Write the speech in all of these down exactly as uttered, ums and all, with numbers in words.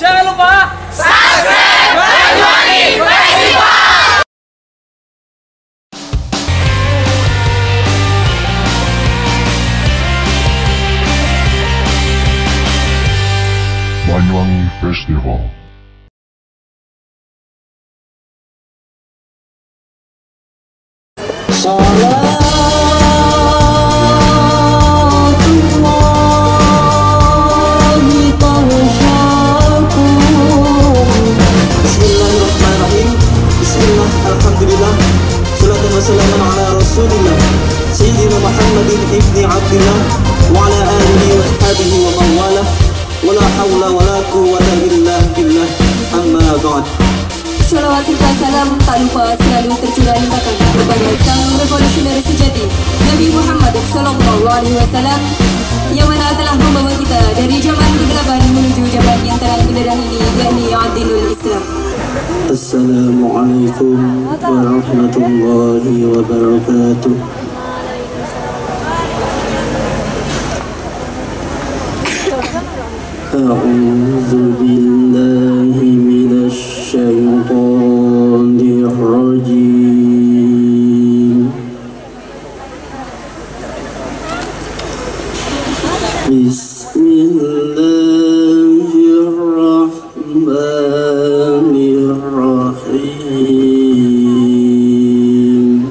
Jangan lupa subscribe Banyuwangi Festival. Banyuwangi Festival. Alhamdulillah, salatu wassalamu ala rasulillah Sayyidina Muhammadin ibni Abdillah wa ala alihi wa ashabihi wa man walah wa la hawla wa la quwwata illa billah, amma ba'd. Salawat serta salam tak lupa selalu tercurah limpahkan kepada sang revolusioner sejati Nabi Muhammad sallallahu alaihi wasallam yang mana telah membawa kita dari zaman kegelapan menuju zaman yang terang benderang ini, yakni Adilul Islam. Assalamualaikum warahmatullahi wabarakatuh. A'udzu billahi minasy syaithanir rajim. Bismillahirrahmanirrahim.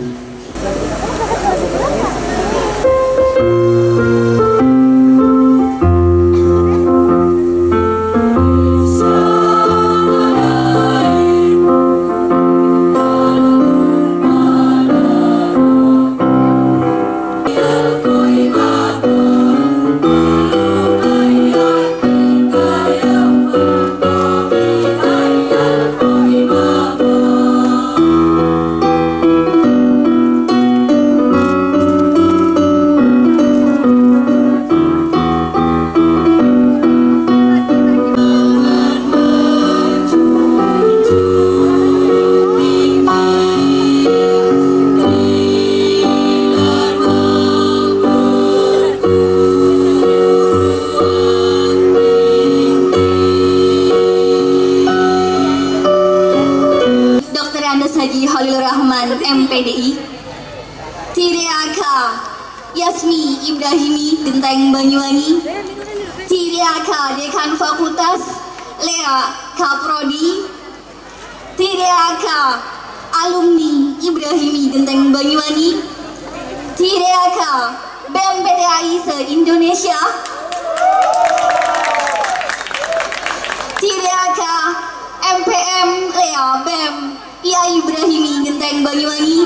Haji Halil Rahman M P D I, Tiriaka Yasmi Ibrahimi Genteng Banyuwangi, Tiriaka Dekan Fakultas Lea Kaprodi, Tiriaka Alumni Ibrahimi Genteng Banyuwangi, Tiriaka B M P T I se-Indonesia, Tiriaka M P M Lea B E M Iya Ibrahimi Genteng Banyuwangi.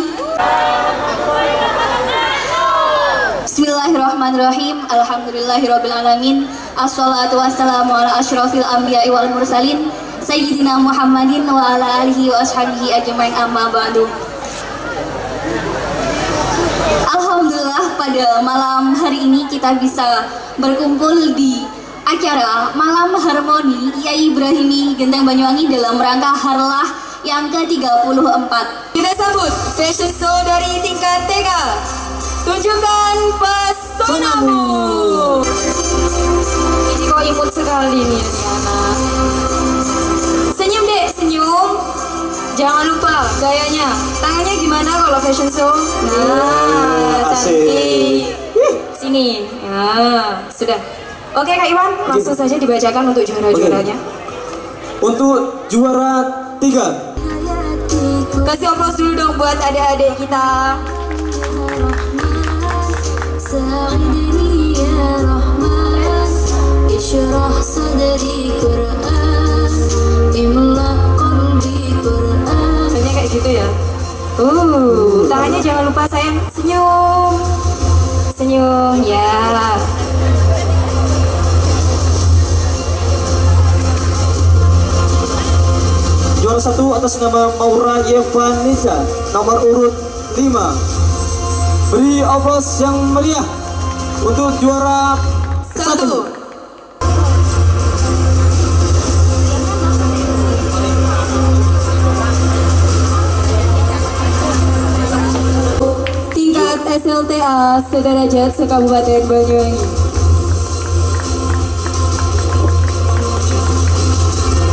Bismillahirrahmanirrahim. Alhamdulillahirabbil alamin. Assalatu wassalamu ala asyrafil anbiya'i wal mursalin Sayyidina Muhammadin wa ala alihi wa ashabihi ajmain, amma ba'du. Alhamdulillah, pada malam hari ini kita bisa berkumpul di acara Malam Harmoni Yai Ibrahimi Genteng Banyuwangi dalam rangka Harlah yang ke tiga puluh empat. Kita sambut fashion show dari tingkat T K. Tunjukkan pesonamu. Ini kok imut sekali nih anak. Senyum dek, senyum. Jangan lupa gayanya. Tangannya gimana kalau fashion show? Nah, cantik. Sini. Nah, sudah. Oke Kak Iwan, langsung saja dibacakan untuk juara-juaranya. Untuk juara tiga, kasih aplaus dulu dong buat adik-adik kita. Kayaknya kayak gitu ya. Uh, tangannya jangan lupa sayang. Senyum, senyum ya. juara satu atas nama Maura Yevanisa, nomor urut lima. Beri aplaus yang meriah untuk juara satu. Tingkat S L T A sederajat se-Kabupaten Banyuwangi.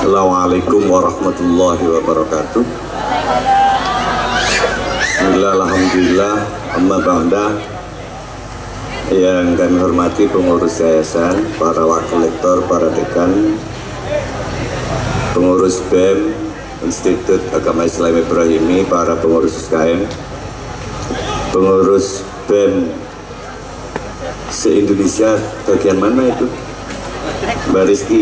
Assalamualaikum warahmatullahi wabarakatuh. Bismillah, alhamdulillah, amma ba'da. Yang kami hormati pengurus yayasan, para wakil rektor, para dekan, pengurus B E M Institut Agama Islam Ibrahimi, para pengurus S K M, pengurus B E M se-Indonesia, bagian mana itu? Mbak Rizky.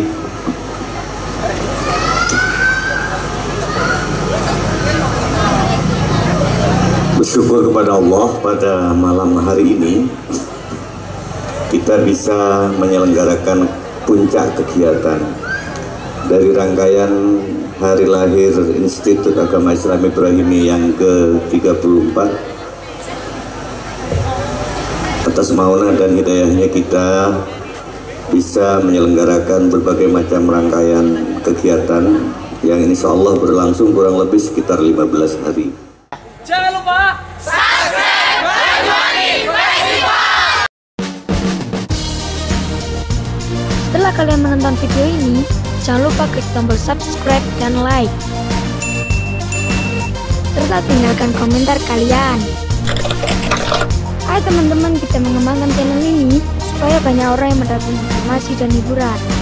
Bersyukur kepada Allah pada malam hari ini kita bisa menyelenggarakan puncak kegiatan dari rangkaian hari lahir Institut Agama Islam Ibrahimi yang ke tiga puluh empat. Atas maunah dan hidayahnya kita bisa menyelenggarakan berbagai macam rangkaian kegiatan yang insya Allah berlangsung kurang lebih sekitar lima belas hari. Jangan lupa subscribe Banyuwangi Festival. Setelah kalian menonton video ini, jangan lupa klik tombol subscribe dan like, serta tinggalkan komentar kalian. Ayo teman-teman, kita mengembangkan channel ini supaya banyak orang yang mendapat informasi dan hiburan.